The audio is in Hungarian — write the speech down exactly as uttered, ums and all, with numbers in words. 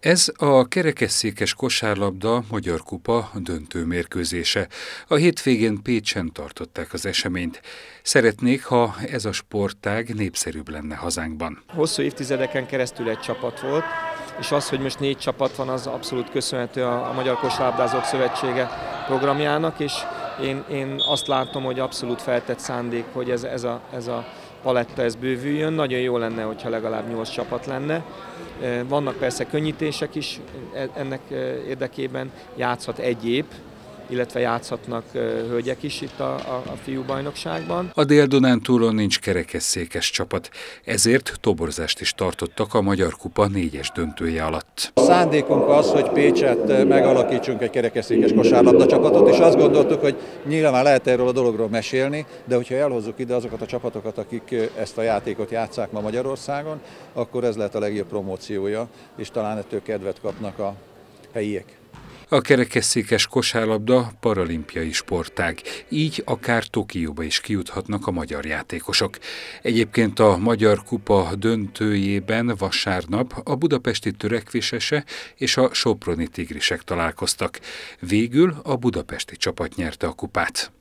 Ez a kerekesszékes kosárlabda Magyar Kupa döntő mérkőzése. A hétvégén Pécsen tartották az eseményt. Szeretnék, ha ez a sportág népszerűbb lenne hazánkban. Hosszú évtizedeken keresztül egy csapat volt, és az, hogy most négy csapat van, az abszolút köszönhető a Magyar Kosárlabdázók Szövetsége programjának, és én, én azt látom, hogy abszolút feltett szándék, hogy ez, ez, a, ez a paletta ez bővüljön. Nagyon jó lenne, hogyha legalább nyolc csapat lenne. Vannak persze könnyítések is ennek érdekében, játszhat egy ép, illetve játszhatnak hölgyek is itt a, a, a fiúbajnokságban. A Dél-Dunántúlon nincs kerekesszékes csapat, ezért toborzást is tartottak a Magyar Kupa négyes döntője alatt. A szándékunk az, hogy Pécset megalakítsunk egy kerekesszékes kosárlabda csapatot, és azt gondoltuk, hogy nyilván lehet erről a dologról mesélni, de hogyha elhozzuk ide azokat a csapatokat, akik ezt a játékot játsszák ma Magyarországon, akkor ez lehet a legjobb promóciója, és talán ettől kedvet kapnak a helyiek. A kerekesszékes kosárlabda paralimpiai sportág, így akár Tokióba is kijuthatnak a magyar játékosok. Egyébként a Magyar Kupa döntőjében vasárnap a budapesti Törekvésese és a soproni Tigrisek találkoztak. Végül a budapesti csapat nyerte a kupát.